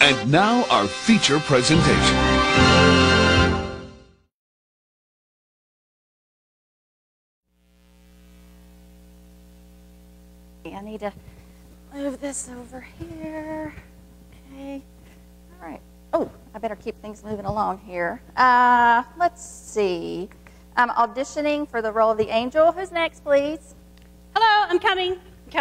And now our feature presentation. I need to move this over here. Okay. All right. Oh, I better keep things moving along here. Let's see. I'm auditioning for the role of the angel. Who's next, please? Hello, I'm coming.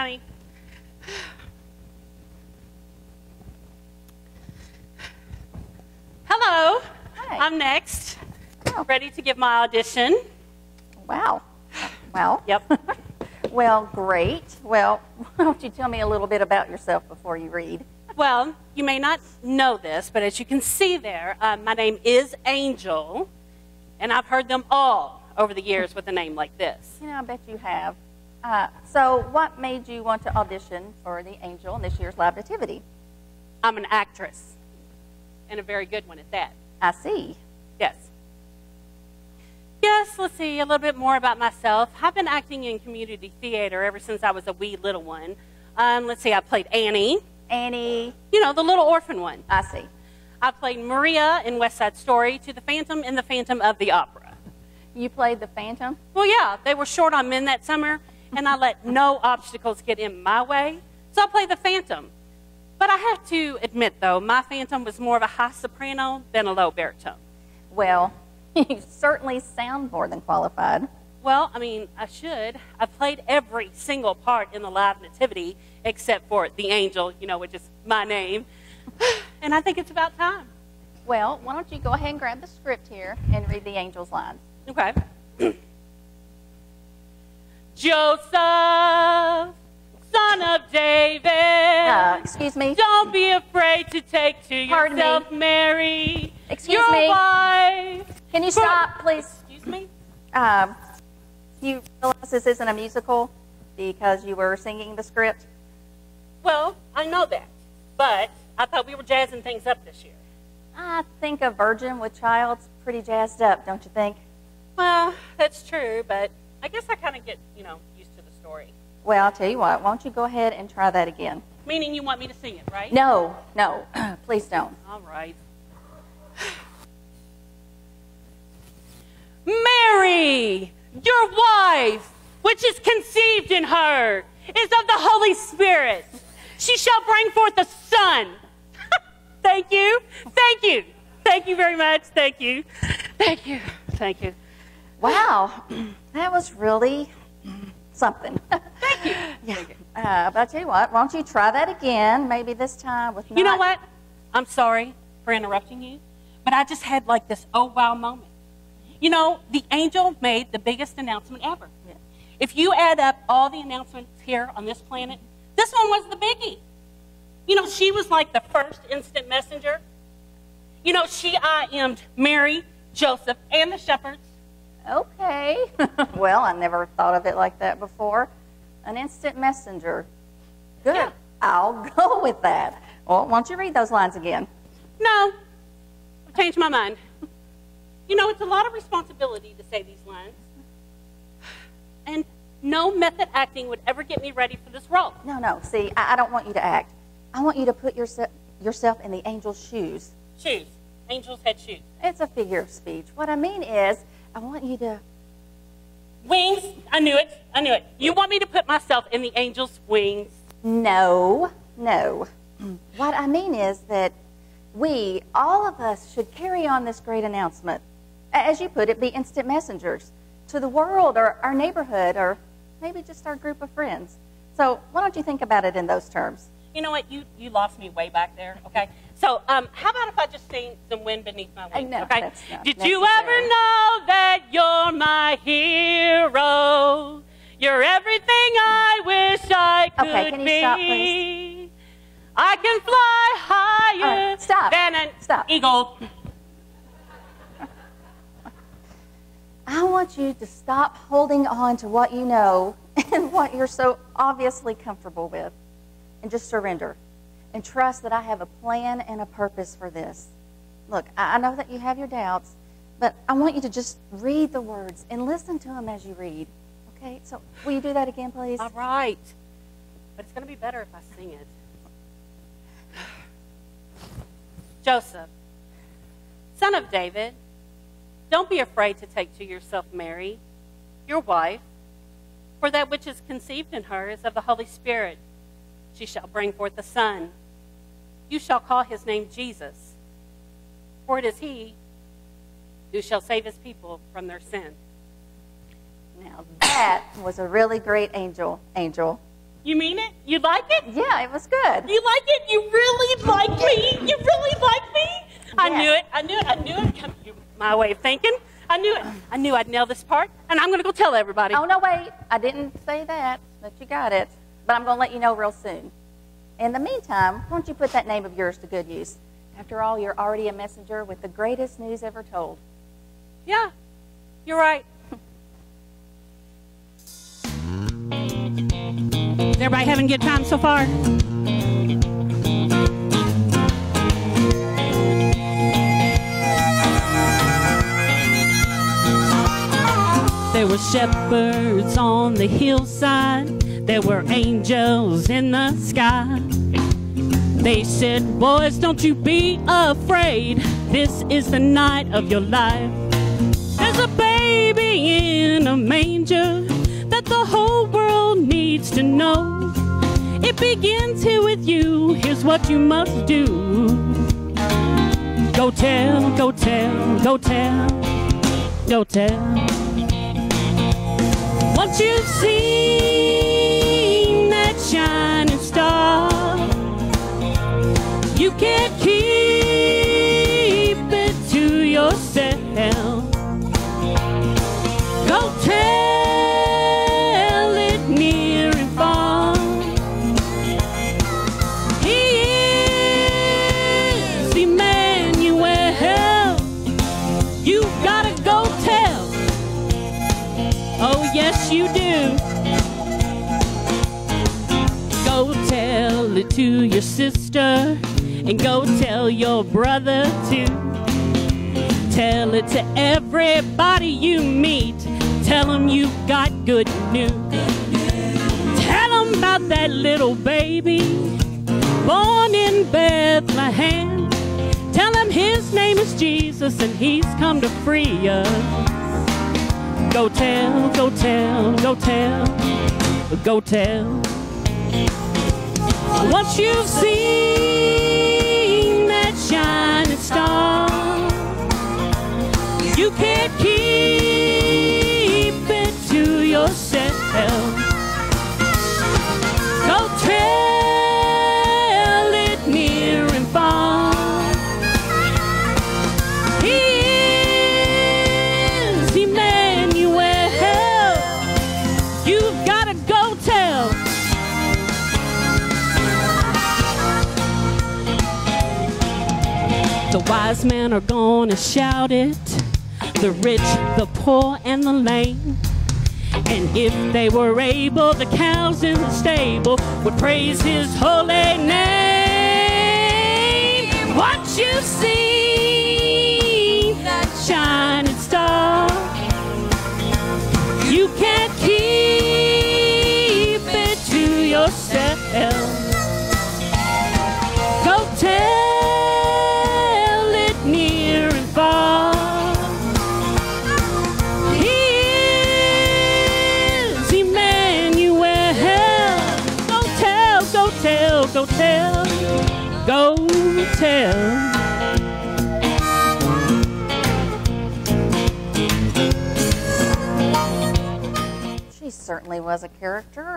Hello. Hi. I'm next. Oh. Ready to give my audition. Wow. Well. Yep. Well, great. Well, why don't you tell me a little bit about yourself before you read? Well, you may not know this, but as you can see there, my name is Angel, and I've heard them all over the years with a name like this. You know, I bet you have. So what made you want to audition for the angel in this year's live nativity? I'm an actress, and a very good one at that. I see. Yes. Yes, let's see, a little bit more about myself. I've been acting in community theater ever since I was a wee little one. Let's see, I played Annie. Annie. You know, the little orphan one. I see. I played Maria in West Side Story to the Phantom in the Phantom of the Opera. You played the Phantom? Well, yeah, they were short on men that summer, and I let no obstacles get in my way, so I played the Phantom. But I have to admit, though, my Phantom was more of a high soprano than a low baritone. Well, you certainly sound more than qualified. Well, I mean, I should. I've played every single part in the live nativity except for the angel, you know, which is my name. And I think it's about time. Well, why don't you go ahead and grab the script here and read the angel's lines. Okay. Joseph, son of David. Excuse me. Don't be afraid to take to Pardon yourself me. Mary, Excuse your me. wife. Can you stop, please? Excuse me? You realize this isn't a musical because you were singing the script? Well, I know that, but I thought we were jazzing things up this year. I think a virgin with child's pretty jazzed up, don't you think? Well, that's true, but I guess I kind of get, you know, used to the story. Well, I'll tell you what. Why don't you go ahead and try that again? Meaning you want me to sing it, right? No, please don't. All right. Mary, your wife, which is conceived in her, is of the Holy Spirit. She shall bring forth a son. Thank you. Thank you. Thank you very much. Thank you. Thank you. Thank you. Wow, that was really something. Thank you. Yeah. But I'll tell you what, why don't you try that again, maybe this time with not... You know what? I'm sorry for interrupting you, but I just had like this oh wow moment. You know, the angel made the biggest announcement ever. Yeah. If you add up all the announcements here on this planet, this one was the biggie. You know, she was like the first instant messenger. You know, she I-am'd Mary, Joseph, and the shepherds. Okay. Well, I never thought of it like that before. An instant messenger. Good. Yeah. I'll go with that. Well, why don't you read those lines again? No, I've changed my mind. You know, it's a lot of responsibility to say these lines. And no method acting would ever get me ready for this role. No. See, I don't want you to act. I want you to put yourself in the angel's shoes. Shoes. Angels had shoes. It's a figure of speech. What I mean is, I want you to... Wings. I knew it. You want me to put myself in the angel's wings? No. What I mean is that we, all of us, should carry on this great announcement. As you put it, be instant messengers to the world or our neighborhood or maybe just our group of friends. So why don't you think about it in those terms? You know what? You lost me way back there, okay? So how about if I just sing some Wind Beneath My Wings, No, okay? that's not Did you necessary. ever know that you're my hero? You're everything I wish I could Okay, can you be. stop, please? I can fly higher right, stop. than an Stop. eagle. I want you to stop holding on to what you know and what you're so obviously comfortable with and just surrender and trust that I have a plan and a purpose for this. Look, I know that you have your doubts, but I want you to just read the words and listen to them as you read. Okay? So will you do that again, please? All right. But it's going to be better if I sing it. Joseph, son of David, don't be afraid to take to yourself Mary, your wife, for that which is conceived in her is of the Holy Spirit. She shall bring forth a son. You shall call his name Jesus, for it is he who shall save his people from their sin. Now that was a really great angel. You mean it? You like it? Yeah, it was good. You like it? You really like me? You really like me? I Yes. knew it. I knew it. Come, my way of thinking. I knew it. I knew I'd nail this part, and I'm going to go tell everybody. Oh, no, wait. I didn't say that you got it. But I'm going to let you know real soon. In the meantime, why don't you put that name of yours to good use? After all, you're already a messenger with the greatest news ever told. Yeah, you're right. Is everybody having a good time so far? There were shepherds on the hillside. There were angels in the sky. They said, boys, don't you be afraid. This is the night of your life. There's a baby in a manger that the whole world needs to know. It begins here with you. Here's what you must do. Go tell, go tell, go tell, go tell. Once you've seen that shining star, you can't keep it to yourself. Go tell it near and far. He is Emmanuel. You've gotta go tell. Oh, yes, you do. Go tell it to your sister, and go tell your brother too. Tell it to everybody you meet. Tell them you've got good news. Tell them about that little baby born in Bethlehem. Tell them his name is Jesus and he's come to free us. Go tell, go tell, go tell, go tell. Once you've seen that shining star, you can't keep it to yourself. Go tell it near and far. He is Emmanuel. You've got to go tell. The wise men are gonna shout it, the rich, the poor, and the lame. And if they were able, the cows in the stable would praise his holy name. Once you've seen that shining star, you can't keep it to yourself. Go tell it near and far. He is Emmanuel. Go tell, go tell, go tell, go tell. She certainly was a character.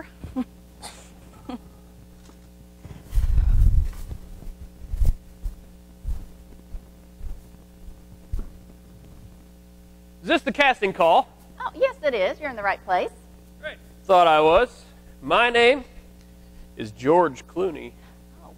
Is this the casting call? Oh, yes, it is. You're in the right place. Great. Thought I was. My name is George Clooney. Oh.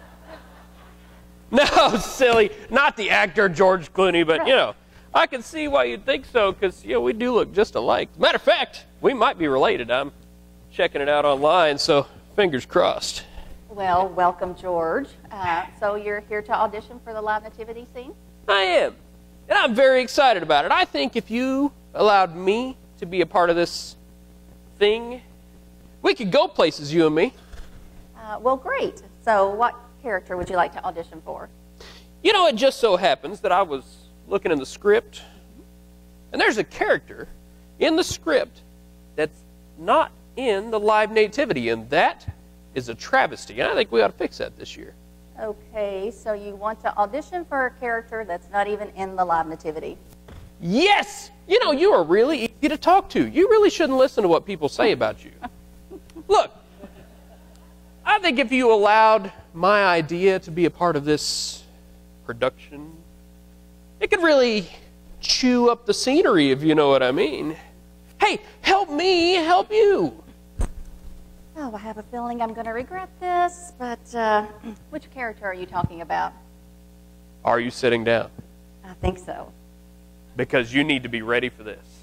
No, silly. Not the actor George Clooney, but, you know, I can see why you'd think so, because, you know, we do look just alike. Matter of fact, we might be related. I'm checking it out online, so fingers crossed. Well, welcome, George. So you're here to audition for the live nativity scene? I am. And I'm very excited about it. I think if you allowed me to be a part of this thing, we could go places, you and me. Well, great. So what character would you like to audition for? You know, it just so happens that I was looking in the script, and there's a character in the script that's not in the live nativity, and that is a travesty. And I think we ought to fix that this year. Okay, so you want to audition for a character that's not even in the live nativity. Yes! You know, you are really easy to talk to. You really shouldn't listen to what people say about you. Look, I think if you allowed my idea to be a part of this production, it could really chew up the scenery, if you know what I mean. Hey, help me help you. Oh, I have a feeling I'm going to regret this, but which character are you talking about? Are you sitting down? I think so. Because you need to be ready for this.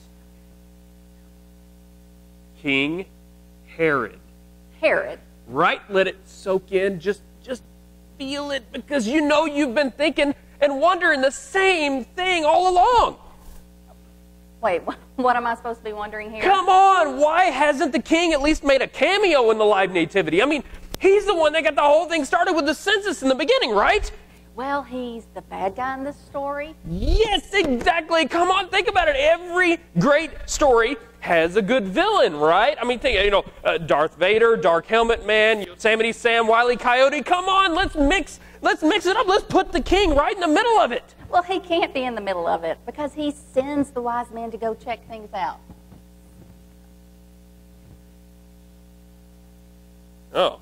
King Herod. Herod. Right? Let it soak in. Just feel it, because you know you've been thinking and wondering the same thing all along. Wait, what am I supposed to be wondering here? Come on! Why hasn't the king at least made a cameo in the live nativity? I mean, he's the one that got the whole thing started with the census in the beginning, right? Well, he's the bad guy in this story. Yes, exactly. Come on, think about it. Every great story has a good villain, right? I mean, think, Darth Vader, Dark Helmet Man, Yosemite Sam, Wile E. Coyote. Come on, let's mix it up. Let's put the king right in the middle of it. Well, he can't be in the middle of it because he sends the wise men to go check things out. Oh.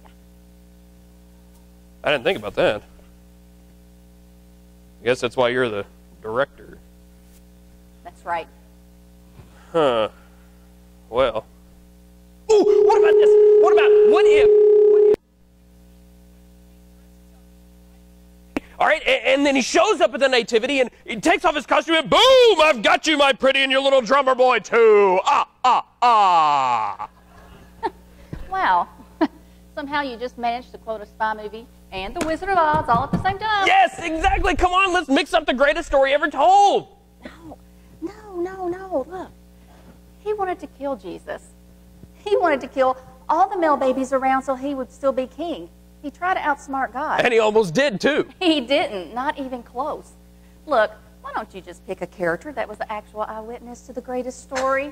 I didn't think about that. I guess that's why you're the director. That's right. Huh. Well. Ooh, what about this? What if? All right, and then he shows up at the nativity and he takes off his costume and boom, I've got you, my pretty, and your little drummer boy too. Ah. Wow. Somehow you just managed to quote a spy movie and The Wizard of Oz all at the same time. Yes, exactly. Come on, let's mix up the greatest story ever told. No. Look, he wanted to kill Jesus. He wanted to kill all the male babies around so he would still be king. He tried to outsmart God. And he almost did, too. He didn't, not even close. Look, why don't you just pick a character that was the actual eyewitness to the greatest story?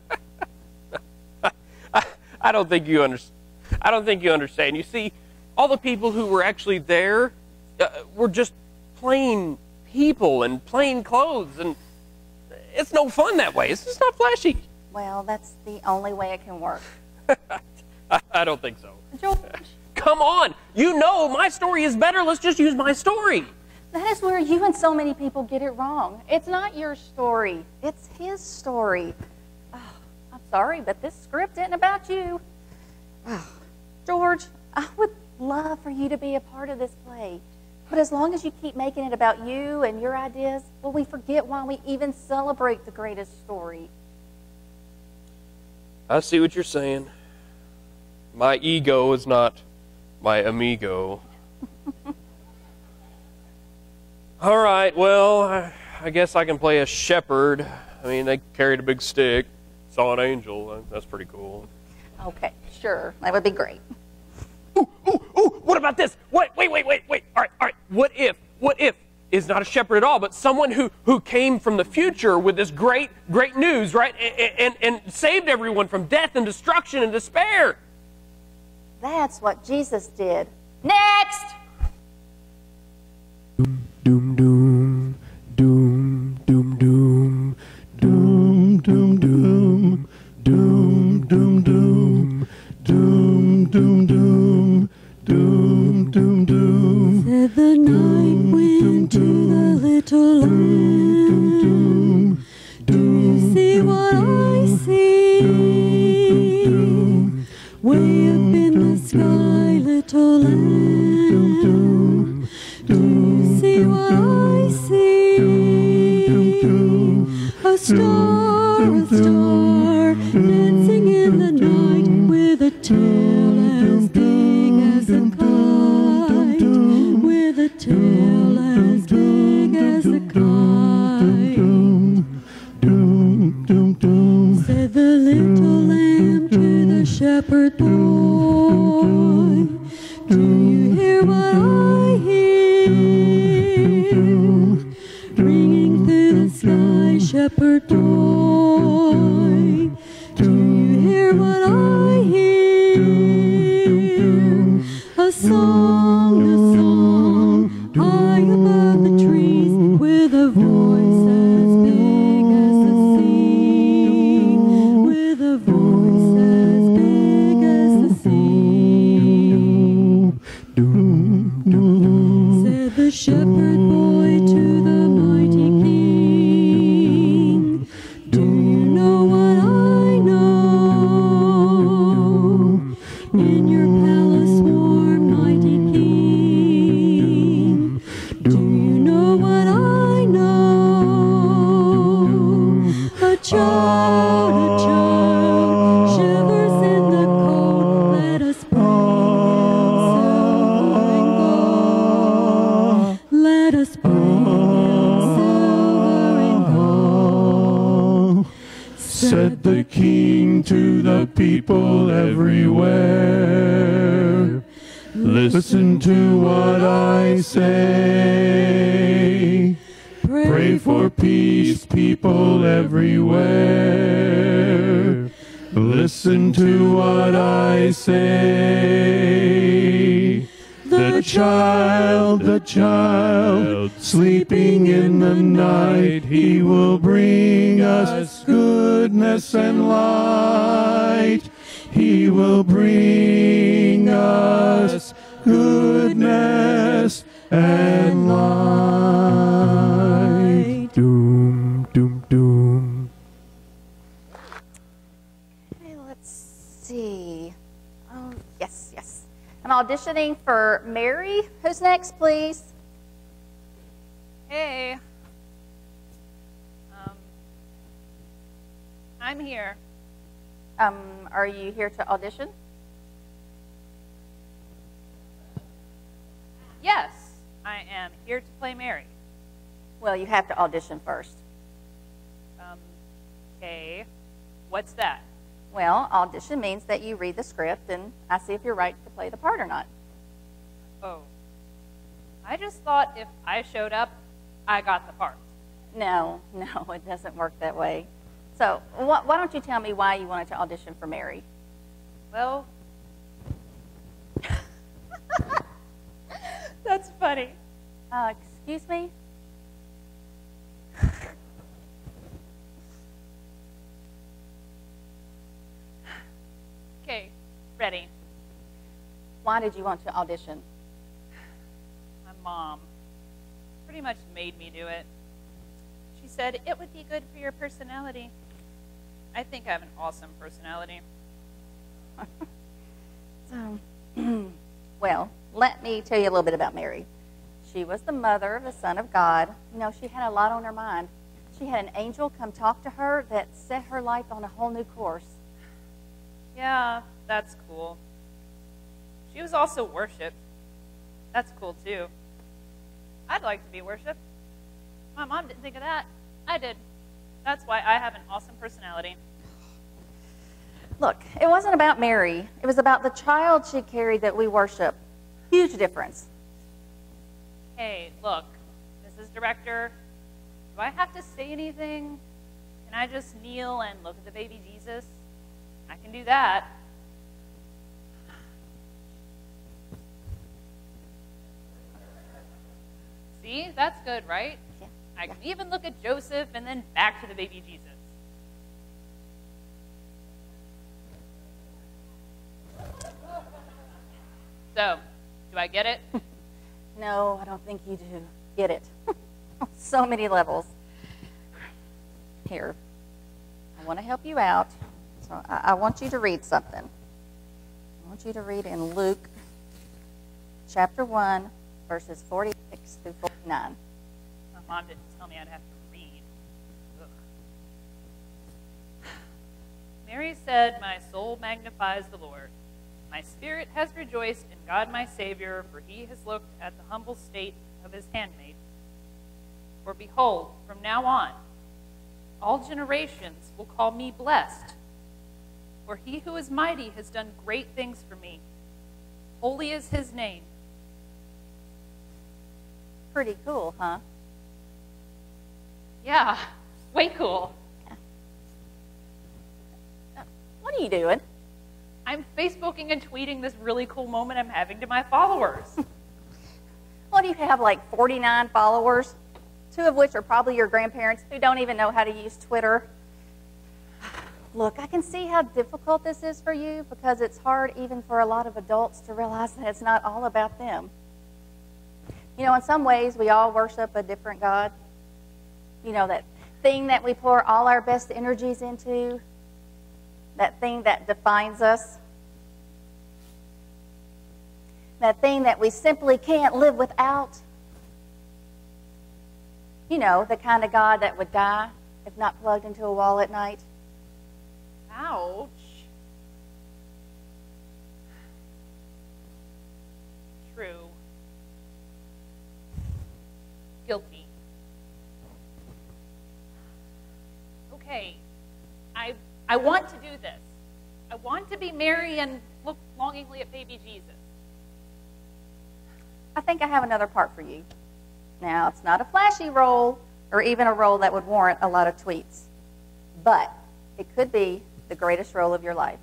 I don't think you understand. You see, all the people who were actually there were just plain people in plain clothes, and it's no fun that way. It's just not flashy. Well, that's the only way it can work. I don't think so. George. Come on. You know my story is better. Let's just use my story. That is where you and so many people get it wrong. It's not your story. It's his story. Oh, I'm sorry, but this script isn't about you. Oh, George, I would love for you to be a part of this play. But as long as you keep making it about you and your ideas, well, we forget why we even celebrate the greatest story. I see what you're saying. My ego is not my amigo. All right, well, I guess I can play a shepherd. I mean, they carried a big stick, saw an angel. That's pretty cool. Okay, sure. That would be great. Ooh, what about this? Wait. All right. What if is not a shepherd at all, but someone who came from the future with this great news, right? And saved everyone from death and destruction and despair. That's what Jesus did. Next! Doom, doom, doom, doom, doom, doom, doom, doom, doom, doom, doom, doom, doom, doom, doom, doom, doom. Said the night wind to the little lamb. Do you see what I see? Way up in the sky, little lamb. Do you see what I see? A star, dancing in the night with a tail as big as a kite. With a tail as big as a kite. Said the little lamb to the shepherd boy, do you hear what I hear? the shepherd boy to the mighty king. Do you know what I know? In your palace warm, mighty king. Do you know what I know? A child shivers in the cold. Let us bring him silver and gold. Let us bring him silver and gold. Said the king to the people everywhere, listen to what I say. Pray for peace, people everywhere. Listen to what I say. The child, sleeping in the night, he will bring us goodness and light. He will bring us goodness and light. Doom, doom, doom. Okay, let's see. Oh, yes, yes. I'm auditioning for Mary. Who's next, please? Hey. I'm here. Are you here to audition? Yes, I am here to play Mary. Well, you have to audition first. Okay. What's that? Well, audition means that you read the script and I see if you're right to play the part or not. Oh. I just thought if I showed up, I got the part. No, it doesn't work that way. So why don't you tell me why you wanted to audition for Mary? Well, that's funny. Excuse me? Okay, ready. Why did you want to audition? My mom pretty much made me do it. She said it would be good for your personality. I think I have an awesome personality. So, well, let me tell you a little bit about Mary. She was the mother of the Son of God. You know, she had a lot on her mind. She had an angel come talk to her that set her life on a whole new course. Yeah, that's cool. She was also worshipped. That's cool, too. I'd like to be worshipped. My mom didn't think of that. I did. That's why I have an awesome personality. Look, it wasn't about Mary. It was about the child she carried that we worship. Huge difference. Hey, look, Mrs. Director, do I have to say anything? Can I just kneel and look at the baby Jesus? I can do that. See, that's good, right? Yeah. I can even look at Joseph and then back to the baby Jesus. So, do I get it? No, I don't think you do. Get it. So many levels. Here, I want to help you out. So I want you to read something. I want you to read in Luke chapter 1, verses 46 through 49. My mom didn't tell me I'd have to read. Ugh. Mary said, "My soul magnifies the Lord. My spirit has rejoiced in God my Savior, for he has looked at the humble state of his handmaid. For behold, from now on, all generations will call me blessed. For he who is mighty has done great things for me. Holy is his name." Pretty cool, huh? Yeah, way cool. What are you doing? I'm Facebooking and tweeting this really cool moment I'm having to my followers. What do you have, like 49 followers? 2 of which are probably your grandparents who don't even know how to use Twitter. Look, I can see how difficult this is for you because it's hard even for a lot of adults to realize that it's not all about them. You know, in some ways, we all worship a different God. You know, that thing that we pour all our best energies into, that thing that defines us, that thing that we simply can't live without. You know, the kind of God that would die if not plugged into a wall at night. Ouch. True. Guilty. Okay. I want to do this. I want to be Mary and look longingly at baby Jesus. I think I have another part for you. Now, it's not a flashy role or even a role that would warrant a lot of tweets, but it could be the greatest role of your life.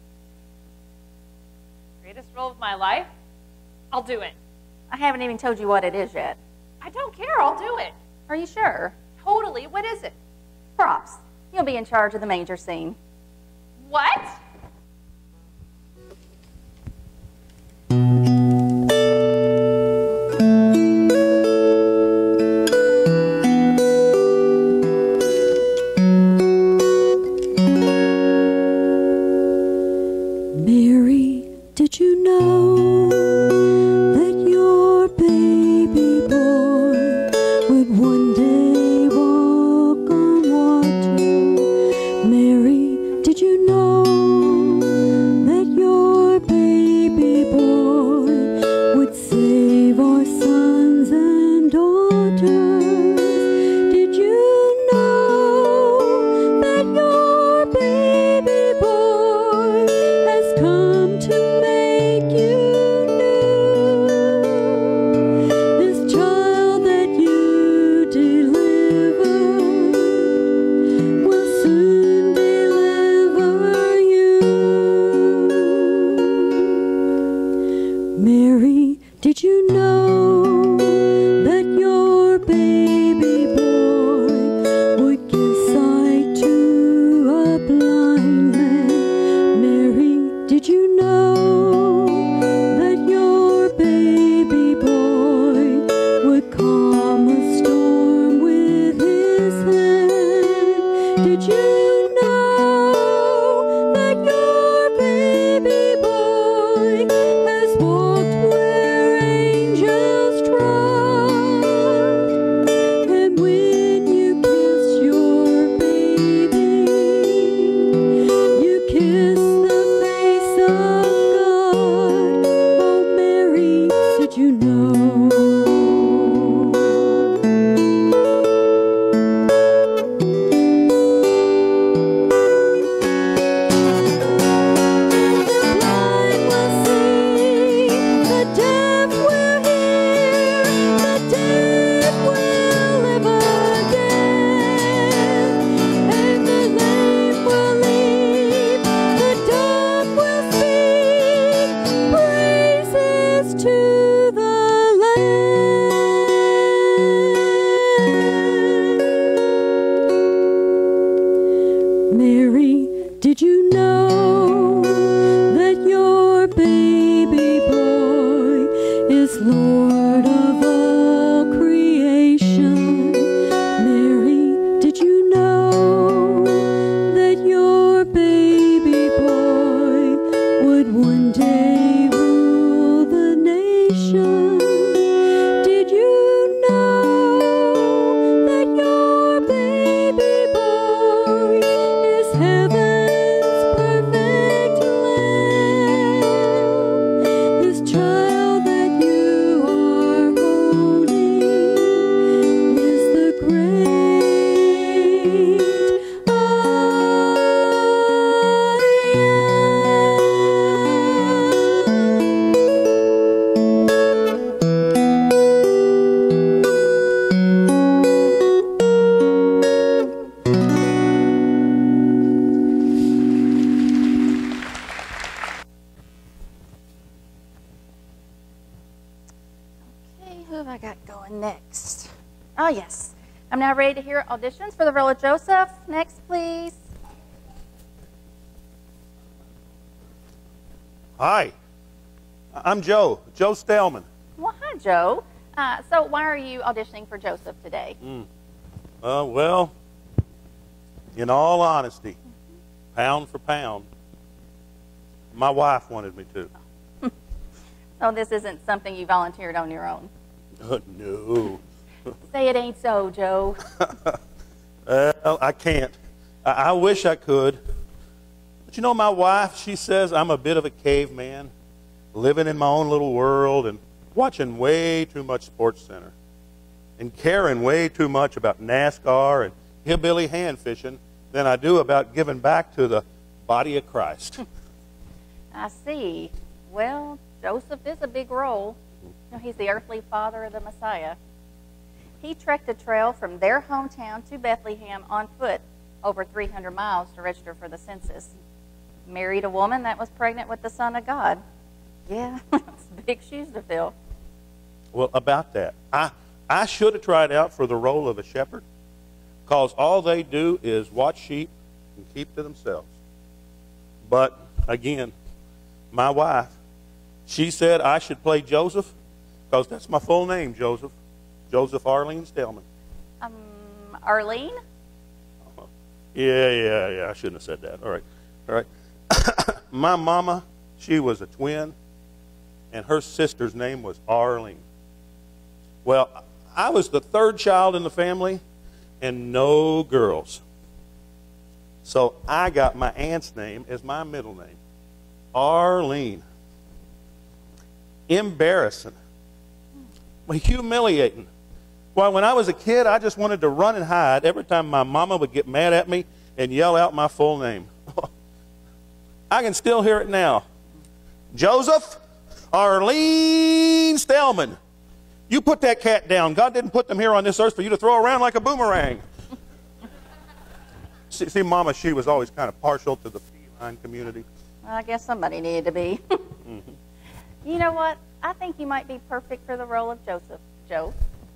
Greatest role of my life? I'll do it. I haven't even told you what it is yet. I don't care. I'll do it. Are you sure? Totally. What is it? Props. You'll be in charge of the manger scene. What? Mary, did you know that your baby boy would one day walk on water? Mary, did you know that your baby boy would save our sons and daughters? Did you know that your baby boy has come to make you new? This child that you delivered will soon deliver you. Mary, did you know that your baby boy would give sight to a blind man? Mary, did you know that your baby boy would calm a storm with his hand? Did you know that your baby boy has walked where angels trod? And when you kiss your baby, you kiss the face of God. Oh, Mary, did you know? The blind will see, the deaf will hear, the dead will live again, and the lame will leap, the dumb will speak, praises to the Lamb. Mary, did you know that your baby boy is Lord of all creation? Mary, did you know that your baby boy would one day rule the nation? Did you know that your baby boy is heaven's perfect lamb? This child that you are holding is the great I Okay, who have I got going next? Oh, yes. I'm now ready to hear auditions for the role of Joseph. Next, please. Hi, I'm Joe Stallman. Well, hi, Joe. So why are you auditioning for Joseph today? Well, in all honesty, pound for pound, my wife wanted me to. So this isn't something you volunteered on your own? No. Say it ain't so, Joe. Well, I can't. I wish I could. But you know, my wife, she says I'm a bit of a caveman, living in my own little world and watching way too much Sports Center and caring way too much about NASCAR and hillbilly hand fishing than I do about giving back to the body of Christ. I see. Well, Joseph is a big role. You know, he's the earthly father of the Messiah. He trekked a trail from their hometown to Bethlehem on foot over 300 miles to register for the census. Married a woman that was pregnant with the Son of God. Yeah, it's big shoes to fill. Well, about that, I should have tried out for the role of a shepherd, because all they do is watch sheep and keep to themselves. But, again, my wife, she said I should play Joseph, because that's my full name, Joseph. Joseph Arlene Stellman. Arlene? Yeah, I shouldn't have said that. All right. My mama, she was a twin, and her sister's name was Arlene. Well, I was the third child in the family, and no girls. So I got my aunt's name as my middle name, Arlene. Embarrassing. Humiliating. Why, when I was a kid, I just wanted to run and hide every time my mama would get mad at me and yell out my full name. I can still hear it now. Joseph Arlene Stellman. You put that cat down. God didn't put them here on this earth for you to throw around like a boomerang. See, Mama, she was always kind of partial to the feline community. Well, I guess somebody needed to be. You know what? I think you might be perfect for the role of Joseph, Joe.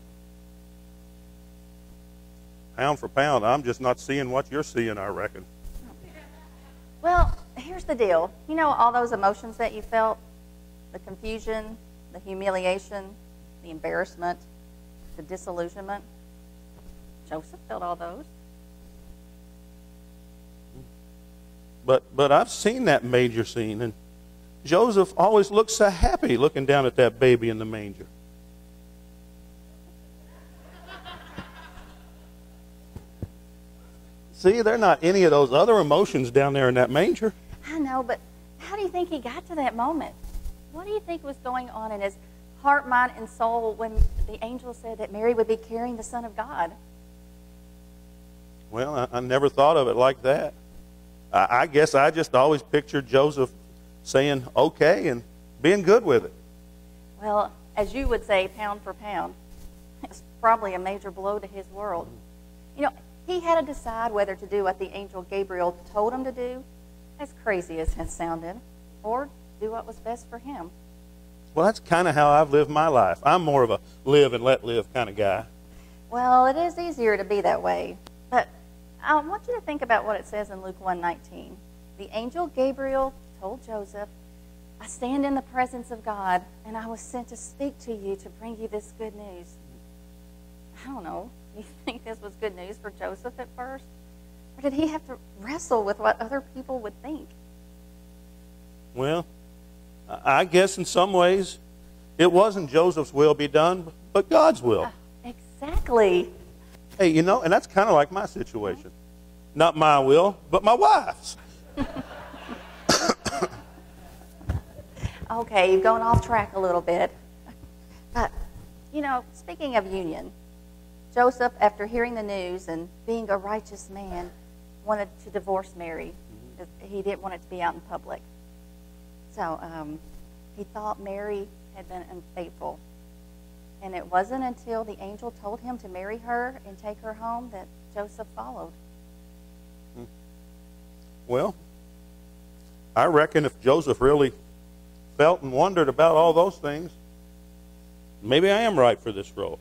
Pound for pound, I'm just not seeing what you're seeing, I reckon. Well, here's the deal. You know all those emotions that you felt? The confusion, the humiliation, the embarrassment, the disillusionment. Joseph felt all those. But I've seen that major scene, and Joseph always looks so happy looking down at that baby in the manger. See, there are not any of those other emotions down there in that manger. I know, but how do you think he got to that moment? What do you think was going on in his heart, mind, and soul when the angel said that Mary would be carrying the Son of God? Well, I never thought of it like that. I guess I just always pictured Joseph saying okay and being good with it. Well, as you would say, pound for pound, it's probably a major blow to his world. You know, he had to decide whether to do what the angel Gabriel told him to do, as crazy as it sounded, or do what was best for him. Well, that's kind of how I've lived my life. I'm more of a live and let live kind of guy. Well, it is easier to be that way. But I want you to think about what it says in Luke 1:19. The angel Gabriel told Joseph, I stand in the presence of God, and I was sent to speak to you to bring you this good news. I don't know. Do you think this was good news for Joseph at first? Or did he have to wrestle with what other people would think? Well, I guess in some ways it wasn't Joseph's will be done, but God's will. Exactly. Hey, you know, and that's kind of like my situation. Not my will, but my wife's. Okay, you've gone off track a little bit. But, you know, speaking of union, Joseph, after hearing the news and being a righteous man, wanted to divorce Mary. He didn't want it to be out in public. So he thought Mary had been unfaithful. And it wasn't until the angel told him to marry her and take her home that Joseph followed. Well, I reckon if Joseph really felt and wondered about all those things, maybe I am right for this role.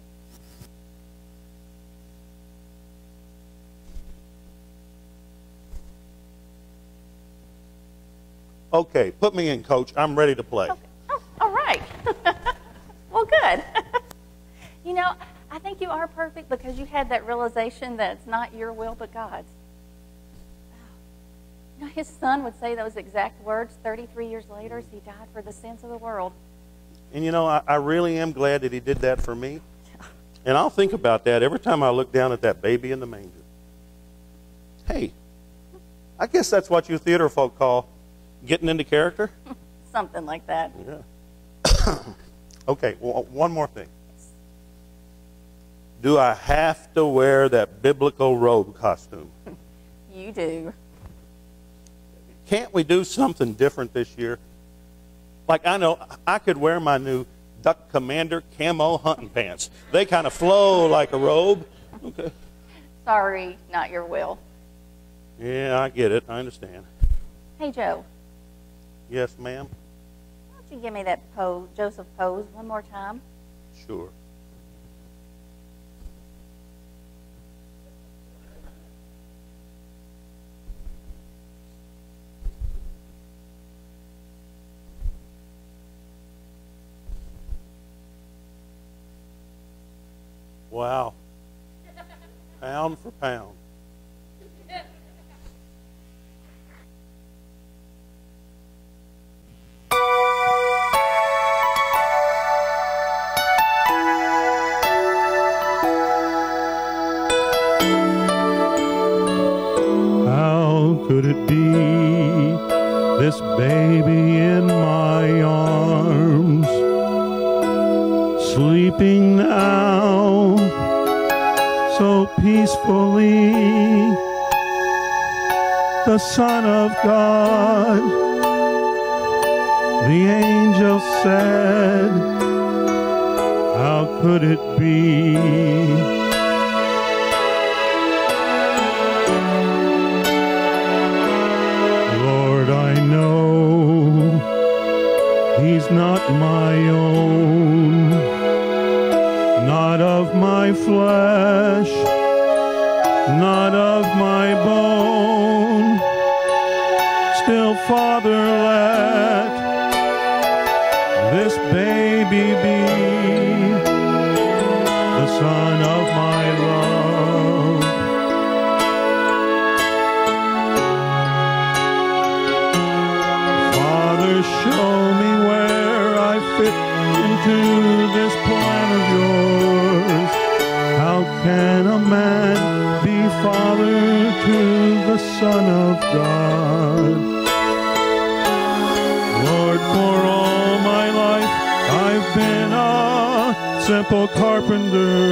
Okay, put me in, Coach. I'm ready to play. Okay. Oh, all right. Well, good. know, I think you are perfect because you had that realization that it's not your will but God's. You know, his son would say those exact words 33 years later as he died for the sins of the world. And you know, I really am glad that he did that for me. And I'll think about that every time I look down at that baby in the manger. Hey, I guess that's what you theater folk call getting into character. Something like that. Yeah. Okay, well, one more thing. Do I have to wear that biblical robe costume? You do. Can't we do something different this year? Like, I know I could wear my new Duck Commander camo hunting pants. They kind of flow like a robe. Okay. Sorry, not your will. Yeah, I get it. I understand. Hey, Joe. Yes, ma'am? Why don't you give me that pose, Joseph pose one more time? Sure. Wow. Pound for pound. How could it be this baby in my arms, sleeping now so peacefully, the Son of God? The angel said, how could it be? Lord, I know he's not my own, not of my flesh, not of my bone. Still, Father, let this baby be the son of my love. Father, show me where I fit into this plan of yours. How can a man be father to the Son of God? Lord, for all my life I've been a simple carpenter.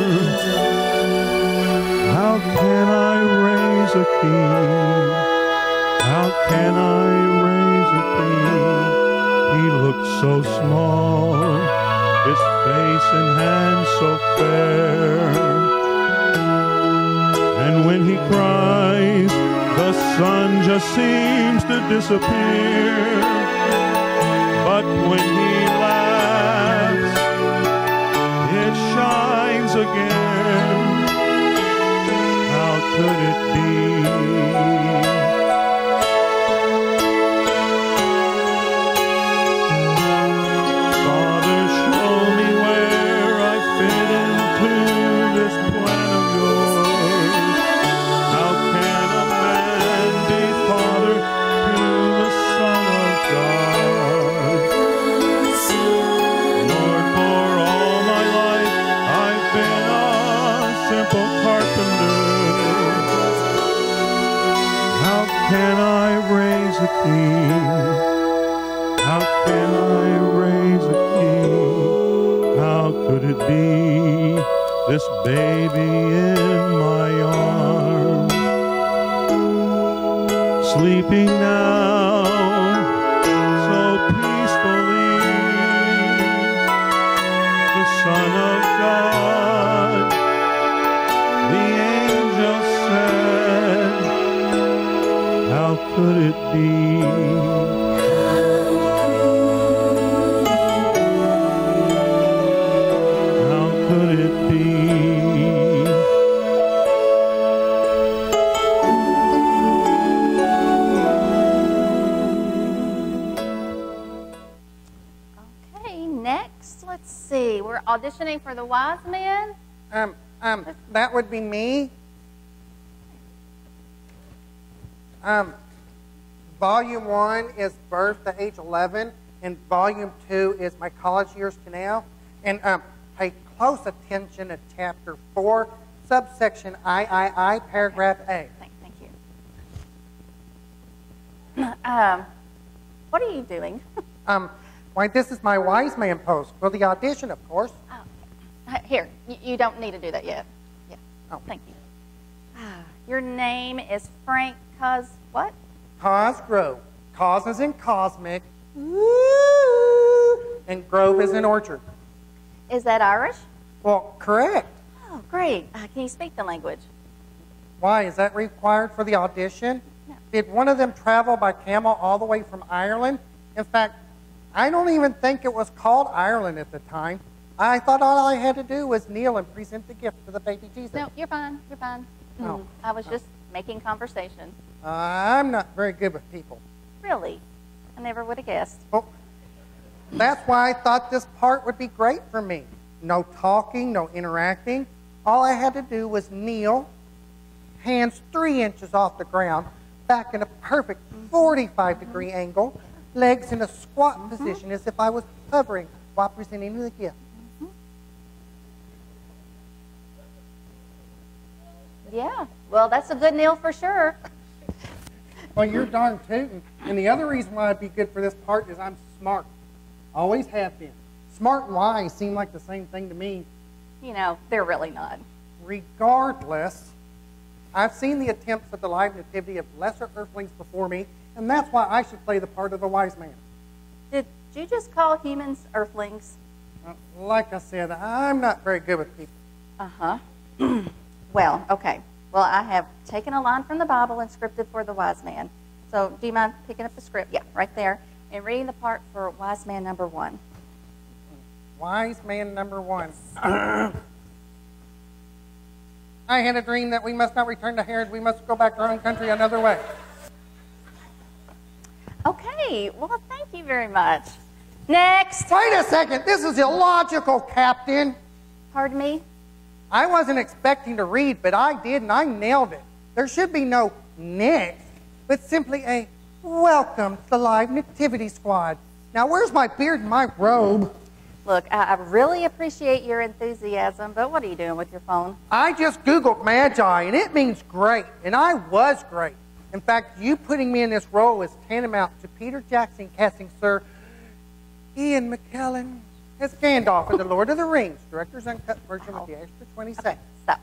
How can I raise a king? How can I raise a king? He looks so small, his face and hands so fair. And when he cries, the sun just seems to disappear. But when he laughs, it shines again. How could it be? Father, show me where I fit into this plan of yours. How can a man be father to the Son of God? Lord, for all my life I've been a simple carpenter. How can I raise a king? How can I raise a king? How could it be this baby in my arms, sleeping now so peacefully, the Son of God? The angel said, how could it be? How could it be? Okay, next, let's see. We're auditioning for the wise man? That would be me. Volume 1 is birth to age 11, and Volume 2 is my college years to now. And pay close attention to Chapter 4, subsection I, paragraph A. Thank you. What are you doing? Why, this is my wise man post for the audition, of course. Oh, here, you don't need to do that yet. Yeah. Oh. Thank you. Your name is Frank what? Cosgrove. Cos is in cosmic. And grove is in orchard. Is that Irish? Well, correct. Oh, great. Can you speak the language? Why, is that required for the audition? No. Did one of them travel by camel all the way from Ireland? In fact, I don't even think it was called Ireland at the time. I thought all I had to do was kneel and present the gift to the baby Jesus. No, you're fine. You're fine. Oh. I was just making conversation. I'm not very good with people. Really? I never would have guessed. Well, that's why I thought this part would be great for me. No talking, no interacting. All I had to do was kneel, hands 3 inches off the ground, back in a perfect 45-degree angle, legs in a squat position as if I was hovering while presenting the gift. Yeah, well, that's a good kneel for sure. Well, you're darn tootin'. And the other reason why I'd be good for this part is I'm smart. Always have been. Smart and wise seem like the same thing to me. You know, they're really not. Regardless, I've seen the attempts at the live nativity of lesser earthlings before me, and that's why I should play the part of the wise man. Did you just call humans earthlings? Like I said, I'm not very good with people. Uh-huh. Well, okay. Well, I have taken a line from the Bible and scripted for the wise man. So do you mind picking up the script? Yeah, right there. And reading the part for wise man number 1. Wise man number 1. I had a dream that we must not return to Herod. We must go back to our own country another way. Okay. Well, thank you very much. Next. Wait a second. This is illogical, Captain. Pardon me? I wasn't expecting to read, but I did, and I nailed it. There should be no next, but simply a welcome to the live nativity squad. Now, where's my beard and my robe? Look, I really appreciate your enthusiasm, but what are you doing with your phone? I just Googled Magi, and it means great, and I was great. In fact, you putting me in this role is tantamount to Peter Jackson casting Sir Ian McKellen as Gandalf in The Lord of the Rings, director's uncut version with the extra 20 seconds. Stop.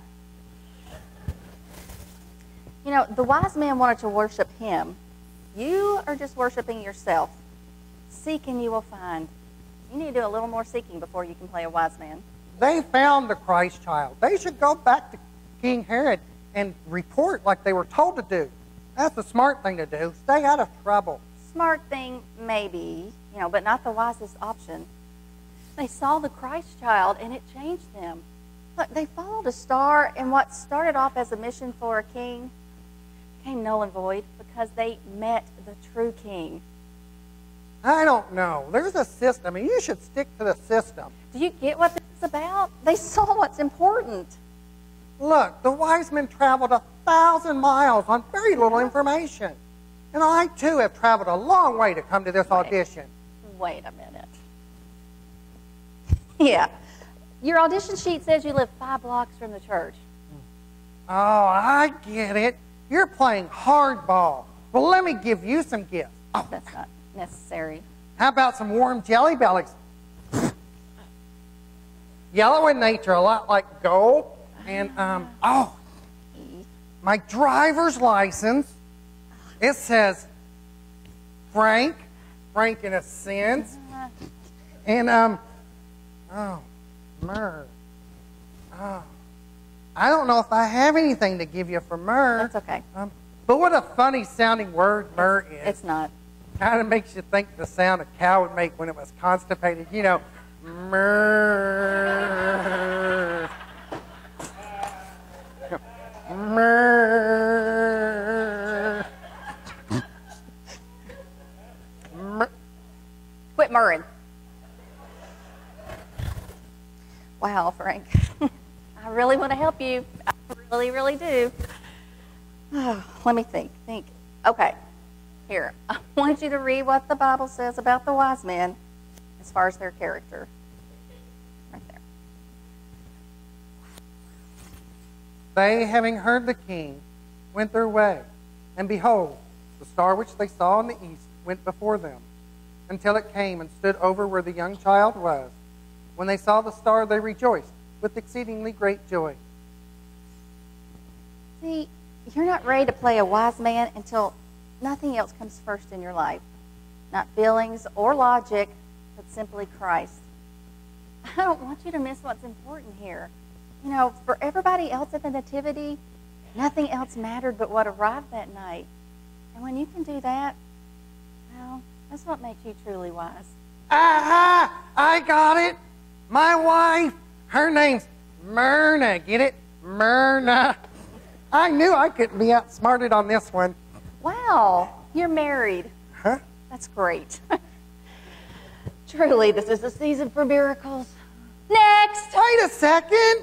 You know, the wise man wanted to worship him. You are just worshiping yourself. Seek and you will find. You need to do a little more seeking before you can play a wise man. They found the Christ child. They should go back to King Herod and report like they were told to do. That's the smart thing to do. Stay out of trouble. Smart thing, maybe, you know, but not the wisest option. They saw the Christ child, and it changed them. Look, they followed a star, and what started off as a mission for a king became null and void because they met the true king. I don't know. There's a system, and you should stick to the system. Do you get what this is about? They saw what's important. Look, the wise men traveled 1,000 miles on very little information. And I, too, have traveled a long way to come to this audition. Wait a minute. Yeah. Your audition sheet says you live 5 blocks from the church. Oh, I get it. You're playing hardball. Well, let me give you some gifts. Oh, that's not necessary. How about some warm jelly bellies? Yellow in nature, a lot like gold. And, my driver's license. It says Frank in a sense. And, myrrh. Oh, I don't know if I have anything to give you for myrrh. That's okay. But what a funny sounding word myrrh is. It's not. Kind of makes you think the sound a cow would make when it was constipated. You know, myrrh. Myrrh. Quit murring. I really want to help you. I really, really do. Oh, let me think. Okay, here. I want you to read what the Bible says about the wise men as far as their character. Right there. They, having heard the king, went their way, and behold, the star which they saw in the east went before them, until it came and stood over where the young child was. When they saw the star, they rejoiced with exceedingly great joy. See, you're not ready to play a wise man until nothing else comes first in your life. Not feelings or logic, but simply Christ. I don't want you to miss what's important here. You know, for everybody else at the Nativity, nothing else mattered but what arrived that night. And when you can do that, well, that's what makes you truly wise. Aha! I got it! My wife, her name's Myrna. Get it? Myrna. I knew I couldn't be outsmarted on this one. Wow, you're married. Huh? That's great. Truly, this is a season for miracles. Next! Wait a second!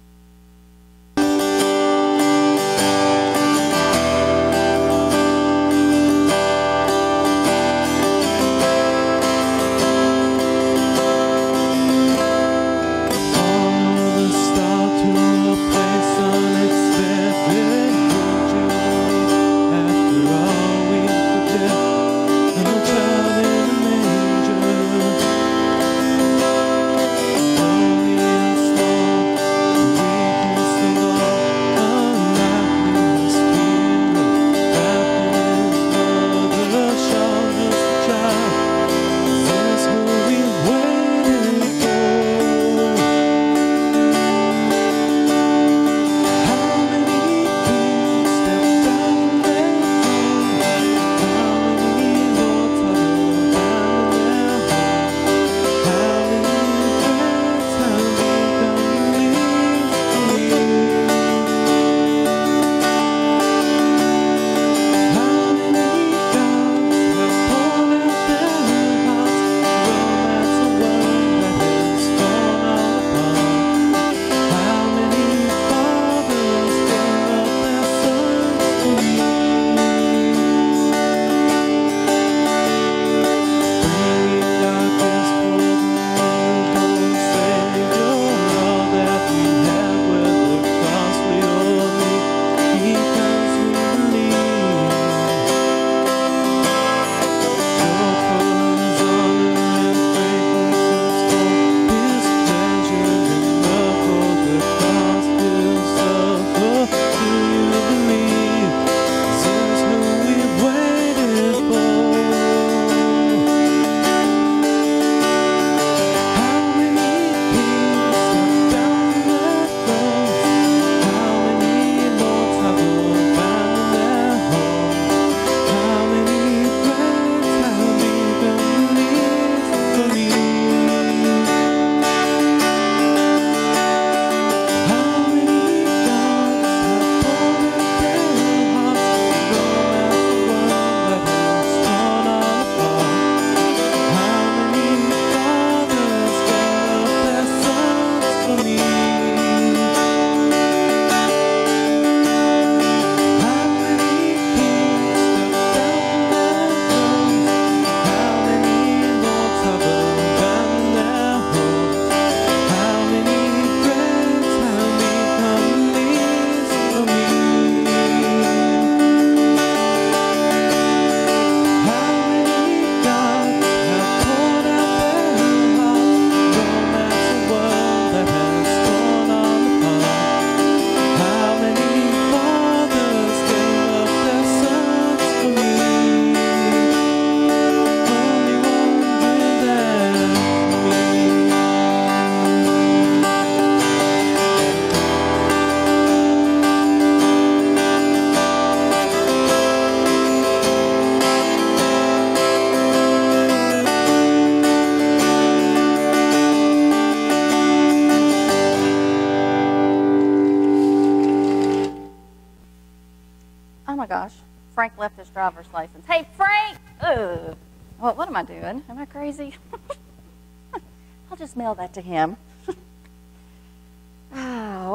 Oh my gosh, Frank left his driver's license. Hey, Frank! Ugh. What am I doing? Am I crazy? I'll just mail that to him. Oh,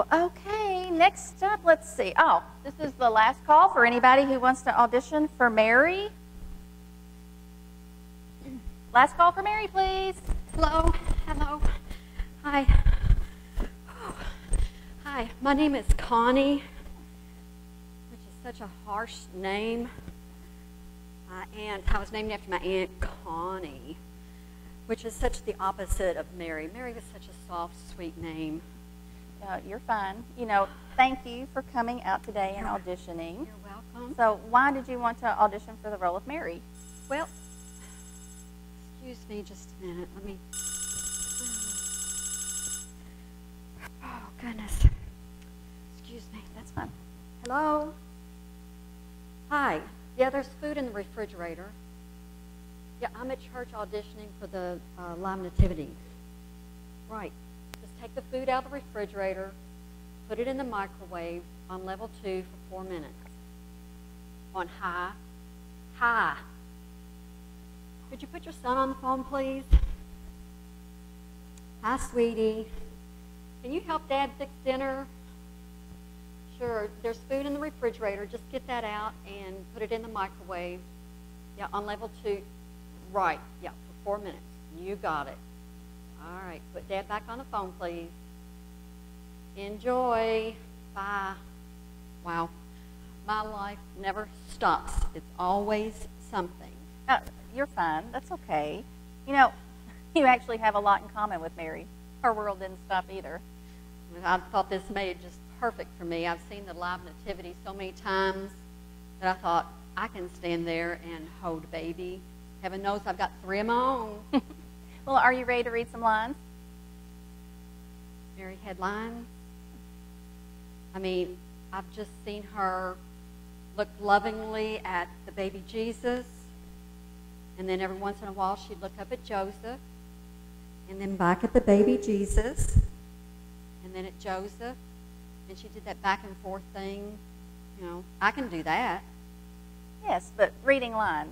Okay, next up, let's see. Oh, this is the last call for anybody who wants to audition for Mary. Last call for Mary, please. Hello, hello. Hi. Hi, my name is Connie, which is such a harsh name. I was named after my Aunt Connie, which is such the opposite of Mary. Mary was such a soft, sweet name. You're fine. Thank you for coming out today and auditioning. You're welcome. So why did you want to audition for the role of Mary? Well, excuse me just a minute. Let me... Oh, goodness. Excuse me. That's fine. Hello? Hi. Yeah, there's food in the refrigerator. Yeah, I'm at church auditioning for the Live Nativity. Right. Just take the food out of the refrigerator, put it in the microwave on level 2 for 4 minutes. On high. High. Could you put your son on the phone, please? Hi, sweetie. Can you help Dad fix dinner? Sure. There's food in the refrigerator. Just get that out and put it in the microwave. Yeah, on level 2. Right. Yeah, for 4 minutes. You got it. All right. Put Dad back on the phone, please. Enjoy. Bye. Wow. My life never stops. It's always something. You're fine. That's okay. You actually have a lot in common with Mary. Her world didn't stop either. I thought this made it just perfect for me. I've seen the Live Nativity so many times that I thought, I can stand there and hold a baby. Heaven knows I've got 3 of my own. Well, are you ready to read some lines? Mary headlines. I mean, I've just seen her look lovingly at the baby Jesus, and then every once in a while she'd look up at Joseph, and then back at the baby Jesus, and then at Joseph, and she did that back and forth thing. I can do that. Yes, but reading lines.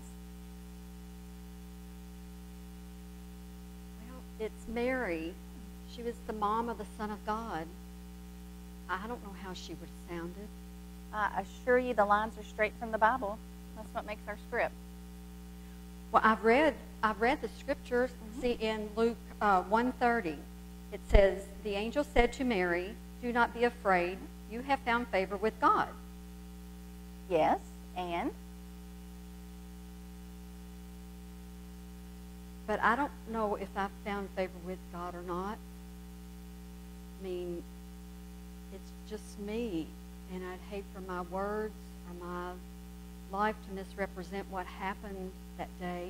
Well, it's Mary. She was the mom of the Son of God. I don't know how she would have sounded. I assure you the lines are straight from the Bible. That's what makes our script. Well, I've read the scriptures. See, in Luke 1:30, it says, "The angel said to Mary, 'Do not be afraid. You have found favor with God.'" Yes, and? But I don't know if I've found favor with God or not. I mean, it's just me, and I'd hate for my words or my life to misrepresent what happened that day.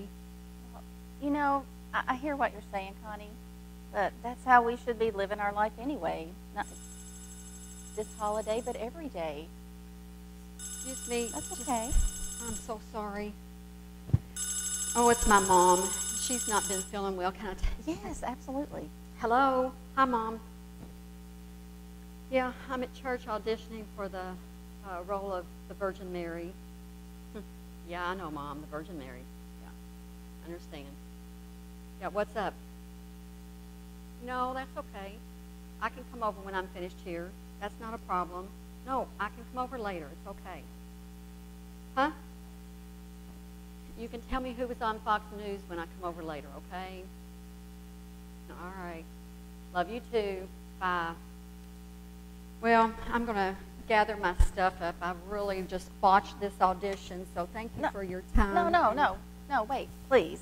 I hear what you're saying, Connie, but that's how we should be living our life anyway. Not this holiday, but every day. Excuse me. That's okay. I'm so sorry. Oh, it's my mom. She's not been feeling well. Can I take you? Yes, absolutely. Hello. Hi, Mom. Yeah, I'm at church auditioning for the role of the Virgin Mary. Yeah, I know, Mom, the Virgin Mary. Yeah, I understand. Yeah, what's up? No, that's okay. I can come over when I'm finished here. That's not a problem. No, I can come over later. It's okay. Huh? You can tell me who was on Fox News when I come over later, okay? All right. Love you too. Bye. Well, I'm going to gather my stuff up. I've really just botched this audition, so thank you for your time. No, wait, please.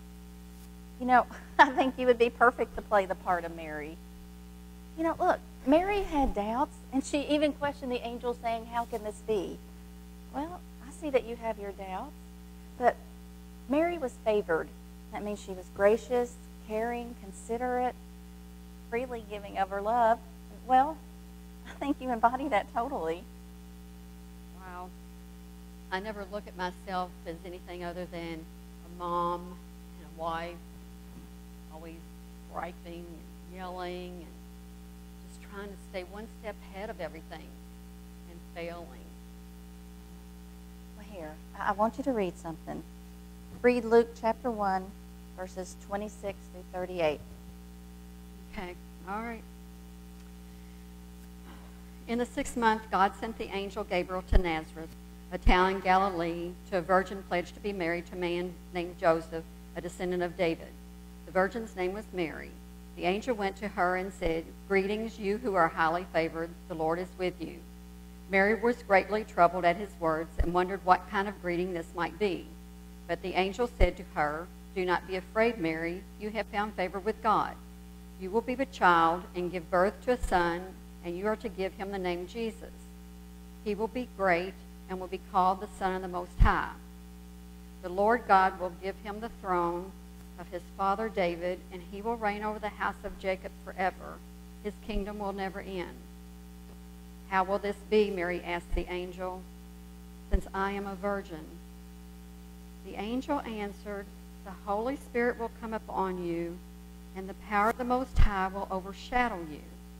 I think you would be perfect to play the part of Mary. Look, Mary had doubts, and she even questioned the angel saying, "How can this be?" Well, I see that you have your doubts, but Mary was favored. That means she was gracious, caring, considerate, freely giving of her love. Well, I think you embody that totally. Wow. I never look at myself as anything other than a mom and a wife, always griping and yelling and just trying to stay one step ahead of everything and failing. Well, here, I want you to read something. Read Luke chapter 1, verses 26 through 38. Okay, all right. In the 6th month, God sent the angel Gabriel to Nazareth, a town in Galilee, to a virgin pledged to be married to a man named Joseph, a descendant of David. The virgin's name was Mary. The angel went to her and said, "Greetings, you who are highly favored. The Lord is with you." Mary was greatly troubled at his words and wondered what kind of greeting this might be. But the angel said to her, "Do not be afraid, Mary. You have found favor with God. You will be with child and give birth to a son, and you are to give him the name Jesus. He will be great and will be called the Son of the Most High. The Lord God will give him the throne of his father David, and he will reign over the house of Jacob forever. His kingdom will never end." "How will this be?" Mary asked the angel, "since I am a virgin?" The angel answered, "The Holy Spirit will come upon you, and the power of the Most High will overshadow you.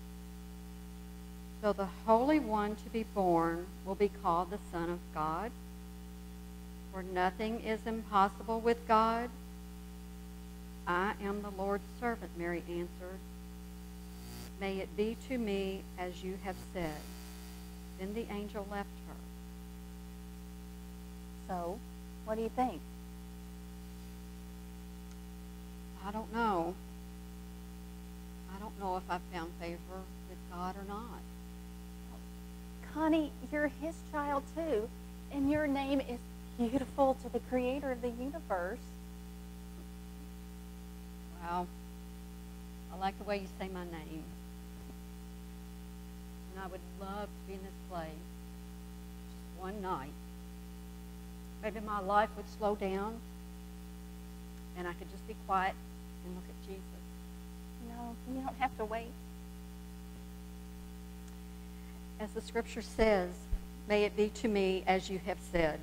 So the Holy One to be born will be called the Son of God. For nothing is impossible with God." "I am the Lord's servant," Mary answered. "May it be to me as you have said." Then the angel left her. So, what do you think? I don't know. I don't know if I found favor with God or not. Connie, you're his child too, and your name is beautiful to the creator of the universe. Well, I like the way you say my name. And I would love to be in this place just one night. Maybe my life would slow down and I could just be quiet and look at Jesus. No, you don't have to wait. As the scripture says, may it be to me as you have said.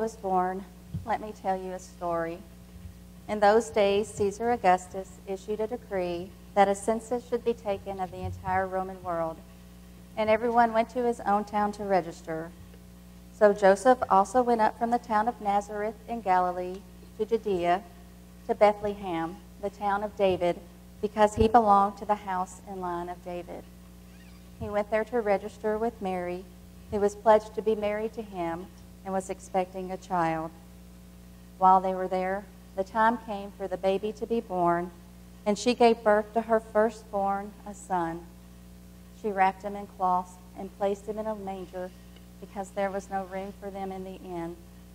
was born, let me tell you a story. In those days, Caesar Augustus issued a decree that a census should be taken of the entire Roman world, and everyone went to his own town to register. So Joseph also went up from the town of Nazareth in Galilee to Judea, to Bethlehem, the town of David, because he belonged to the house and line of David. He went there to register with Mary, who was pledged to be married to him and was expecting a child. While they were there, the time came for the baby to be born, and she gave birth to her firstborn, a son. She wrapped him in cloths and placed him in a manger because there was no room for them in the inn.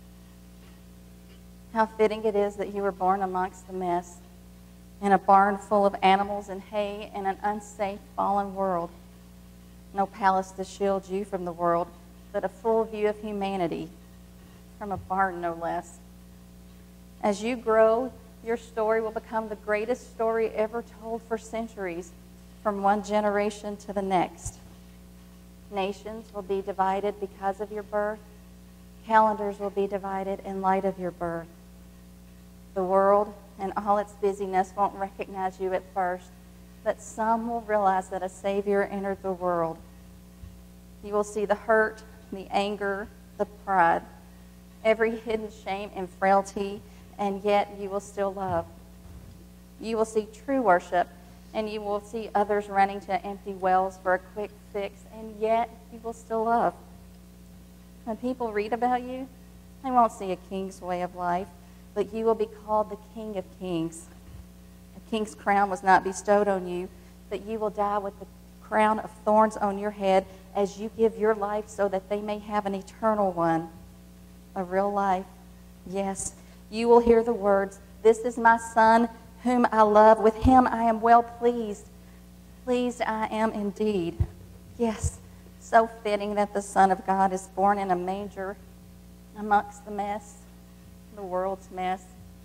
How fitting it is that you were born amongst the mess, in a barn full of animals and hay, in an unsafe, fallen world. No palace to shield you from the world, but a full view of humanity, from a barn no less. As you grow, your story will become the greatest story ever told for centuries, from one generation to the next. Nations will be divided because of your birth. Calendars will be divided in light of your birth. The world and all its busyness won't recognize you at first, but some will realize that a Savior entered the world. You will see the hurt, the anger, the pride, every hidden shame and frailty, and yet you will still love. You will see true worship, and you will see others running to empty wells for a quick fix, and yet you will still love. When people read about you, they won't see a king's way of life, but you will be called the King of Kings. A king's crown was not bestowed on you, but you will die with the crown of thorns on your head as you give your life so that they may have an eternal one, a real life. Yes, you will hear the words, "This is my son whom I love. With him I am well pleased. Pleased I am indeed." Yes, so fitting that the Son of God is born in a manger amongst the mess, the world's mess.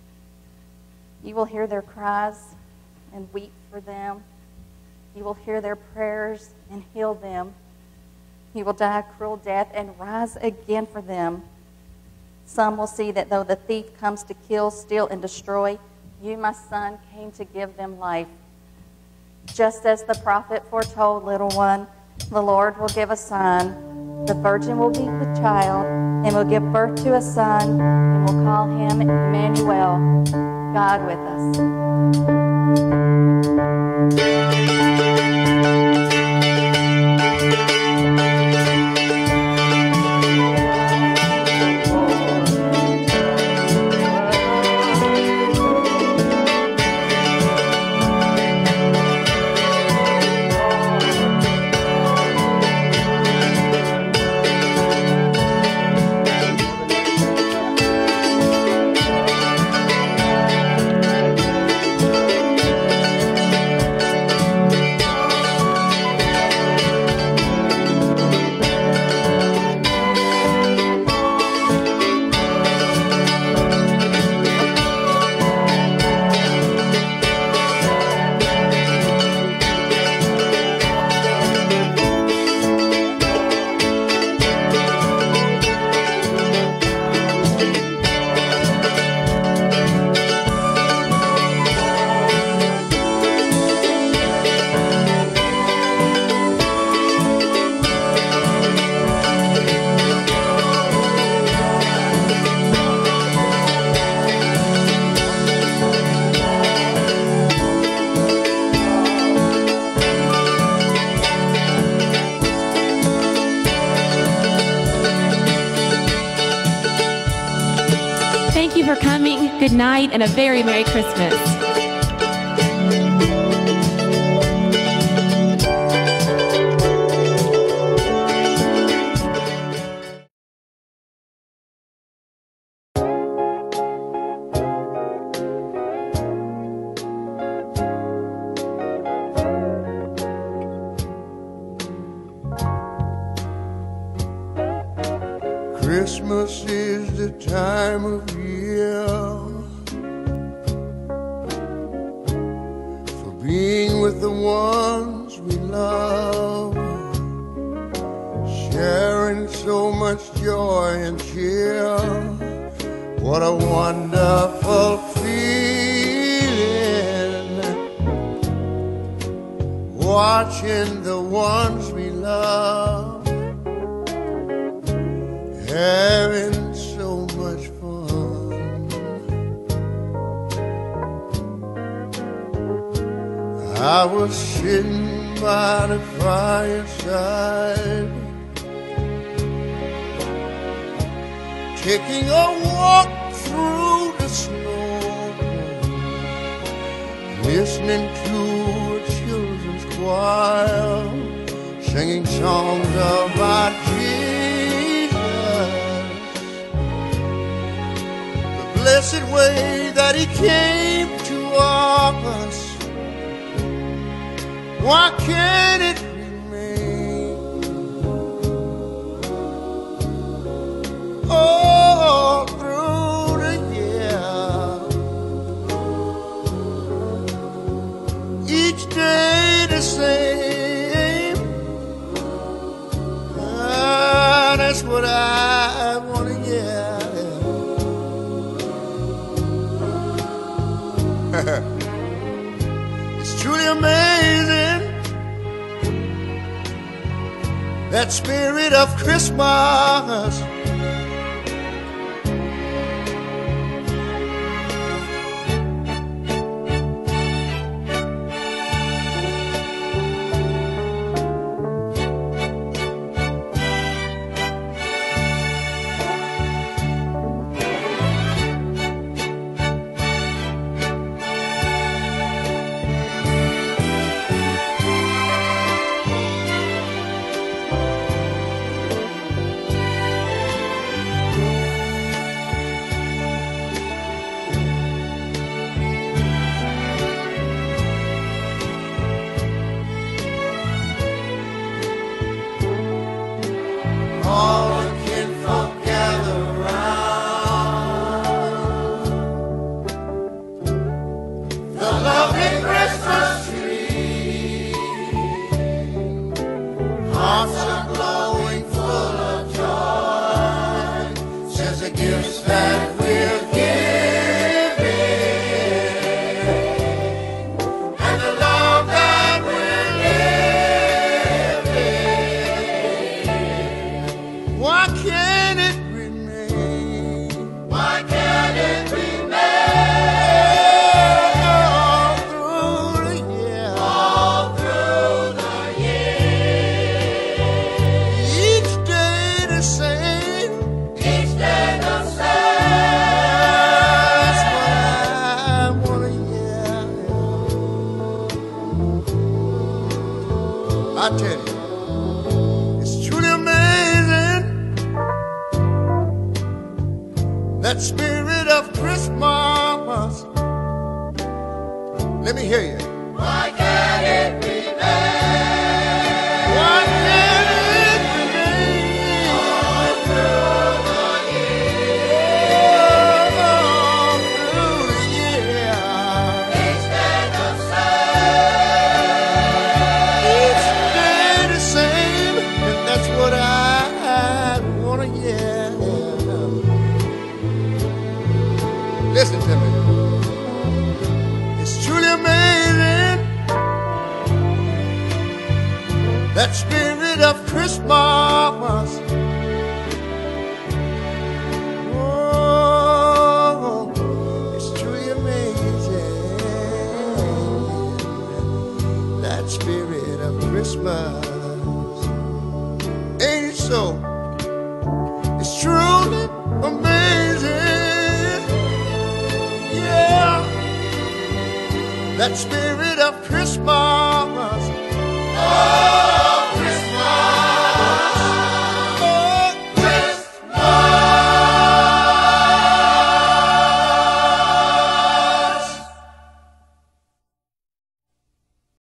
You will hear their cries and weep for them. You will hear their prayers and heal them. He will die a cruel death and rise again for them. Some will see that though the thief comes to kill, steal, and destroy, you, my son, came to give them life. Just as the prophet foretold, little one, the Lord will give a sign. The virgin will be with child and will give birth to a son and will call him Emmanuel, God with us. Thank you for coming. Good night and a very Merry Christmas. Christmas is the time of year for being with the ones we love, sharing so much joy and cheer. What a wonderful feeling, watching the ones we love having so much fun. I was sitting by the fireside, taking a walk through the snow, listening to a children's choir singing songs about Jesus, the blessed way that he came to us. Why can't it remain? All through the year, each day the same. That's what I want to hear. It's truly amazing, that spirit of Christmas. I tell you, it's truly amazing, that spirit of Christmas. Let me hear you. Why can't it remain? Why can't it remain? All through the year. All through the year. Each day the same. Each day the same. And that's what I want to hear. Listen to me. It's truly amazing, that spirit of Christmas. Oh, it's truly amazing, that spirit of Christmas. Ain't it so? It's truly amazing, yeah, that spirit of Christmas.